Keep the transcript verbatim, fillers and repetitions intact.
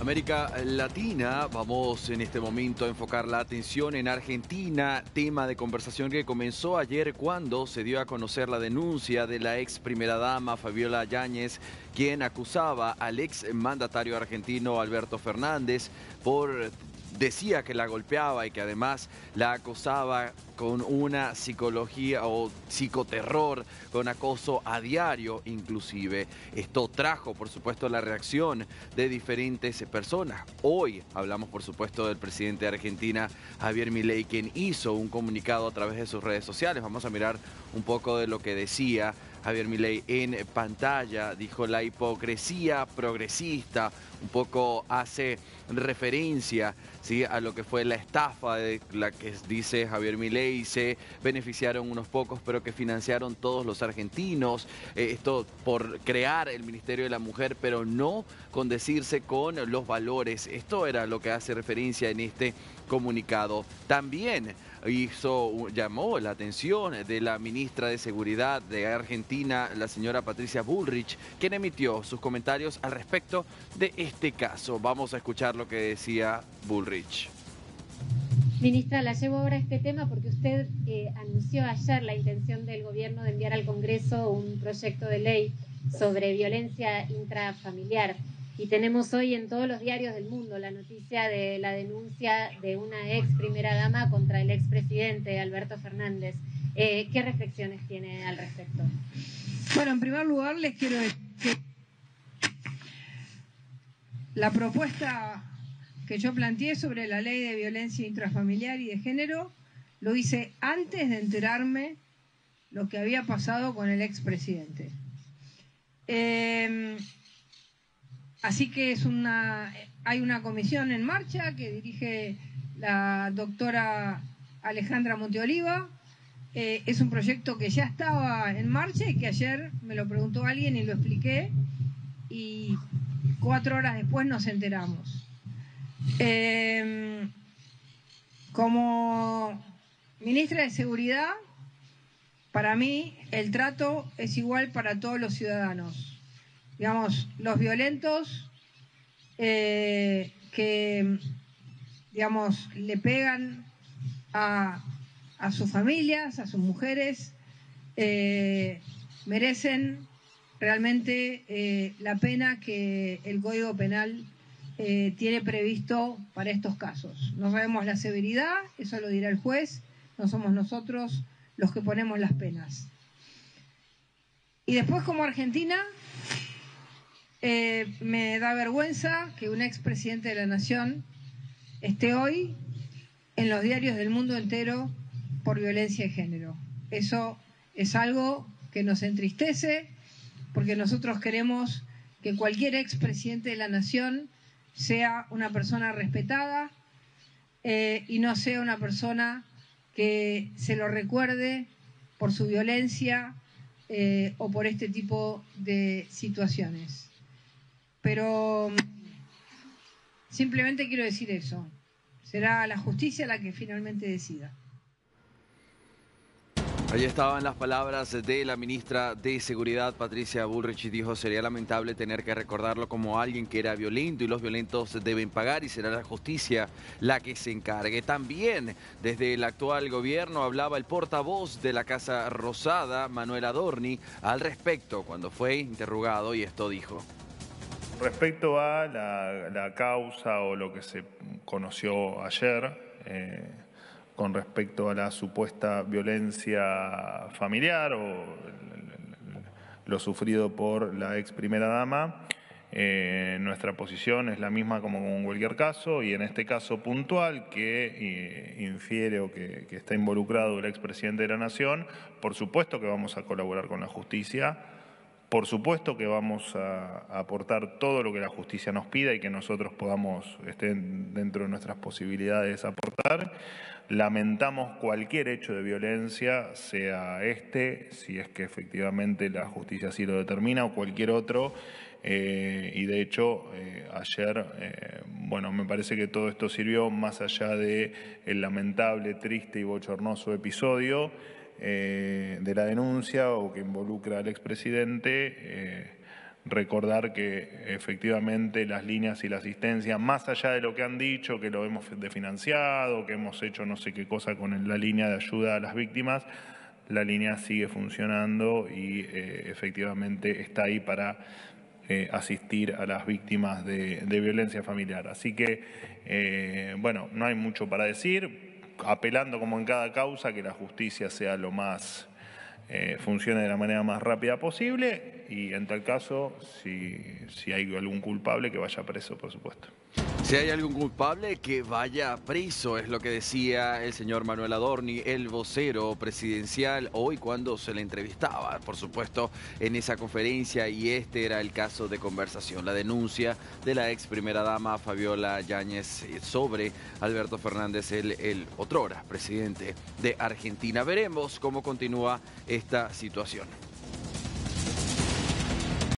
América Latina, vamos en este momento a enfocar la atención en Argentina, tema de conversación que comenzó ayer cuando se dio a conocer la denuncia de la ex primera dama Fabiola Yáñez, quien acusaba al ex mandatario argentino Alberto Fernández por... Decía que la golpeaba y que además la acosaba con una psicología o psicoterror, con acoso a diario inclusive. Esto trajo, por supuesto, la reacción de diferentes personas. Hoy hablamos, por supuesto, del presidente de Argentina, Javier Milei, quien hizo un comunicado a través de sus redes sociales. Vamos a mirar un poco de lo que decía Javier Milei en pantalla. Dijo: la hipocresía progresista, un poco hace referencia, ¿sí?, a lo que fue la estafa de la que dice Javier Milei. Se beneficiaron unos pocos, pero que financiaron todos los argentinos. Eh, esto por crear el Ministerio de la Mujer, pero no condecirse con los valores. Esto era lo que hace referencia en este comunicado. También hizo, llamó la atención de la ministra de Seguridad de Argentina, la señora Patricia Bullrich, quien emitió sus comentarios al respecto de este caso. Vamos a escuchar lo que decía Bullrich. Ministra, la llevo ahora a este tema porque usted eh, anunció ayer la intención del gobierno de enviar al Congreso un proyecto de ley sobre violencia intrafamiliar. Y tenemos hoy en todos los diarios del mundo la noticia de la denuncia de una ex primera dama contra el expresidente Alberto Fernández. Eh, ¿Qué reflexiones tiene al respecto? Bueno, en primer lugar les quiero decir que la propuesta que yo planteé sobre la ley de violencia intrafamiliar y de género lo hice antes de enterarme lo que había pasado con el expresidente. Eh, Así que es una, hay una comisión en marcha que dirige la doctora Alejandra Monteoliva. Eh, es un proyecto que ya estaba en marcha y que ayer me lo preguntó alguien y lo expliqué. Y cuatro horas después nos enteramos. Eh, como ministra de Seguridad, para mí el trato es igual para todos los ciudadanos. Digamos, los violentos eh, que, digamos, le pegan a, a sus familias, a sus mujeres, eh, merecen realmente eh, la pena que el Código Penal eh, tiene previsto para estos casos. No sabemos la severidad, eso lo dirá el juez, no somos nosotros los que ponemos las penas. Y después, como Argentina, Eh, me da vergüenza que un expresidente de la Nación esté hoy en los diarios del mundo entero por violencia de género. Eso es algo que nos entristece porque nosotros queremos que cualquier expresidente de la Nación sea una persona respetada eh, y no sea una persona que se lo recuerde por su violencia eh, o por este tipo de situaciones. Pero simplemente quiero decir eso. Será la justicia la que finalmente decida. Allí estaban las palabras de la ministra de Seguridad, Patricia Bullrich, y dijo: sería lamentable tener que recordarlo como alguien que era violento y los violentos deben pagar y será la justicia la que se encargue. También desde el actual gobierno hablaba el portavoz de la Casa Rosada, Manuel Adorni, al respecto cuando fue interrogado y esto dijo. Respecto a la, la causa o lo que se conoció ayer, eh, con respecto a la supuesta violencia familiar o lo sufrido por la ex primera dama, eh, nuestra posición es la misma como en cualquier caso, y en este caso puntual que eh, infiere o que, que está involucrado el expresidente de la Nación, por supuesto que vamos a colaborar con la justicia. Por supuesto que vamos a aportar todo lo que la justicia nos pida y que nosotros podamos, estén dentro de nuestras posibilidades, aportar. Lamentamos cualquier hecho de violencia, sea este, si es que efectivamente la justicia así lo determina, o cualquier otro. Eh, y de hecho, eh, ayer, eh, bueno, me parece que todo esto sirvió más allá de el lamentable, triste y bochornoso episodio Eh, de la denuncia o que involucra al expresidente, eh, recordar que efectivamente las líneas y la asistencia, más allá de lo que han dicho, que lo hemos desfinanciado, que hemos hecho no sé qué cosa con la línea de ayuda a las víctimas, la línea sigue funcionando y eh, efectivamente está ahí para eh, asistir a las víctimas de, de violencia familiar. Así que, eh, bueno, no hay mucho para decir, apelando como en cada causa que la justicia sea lo más... Eh, funcione de la manera más rápida posible y en tal caso, si, si hay algún culpable, que vaya preso, por supuesto. Si hay algún culpable, que vaya preso, es lo que decía el señor Manuel Adorni, el vocero presidencial, hoy cuando se le entrevistaba, por supuesto, en esa conferencia, y este era el caso de conversación, la denuncia de la ex primera dama Fabiola Yáñez sobre Alberto Fernández, el, el otrora presidente de Argentina. Veremos cómo continúa esta situación.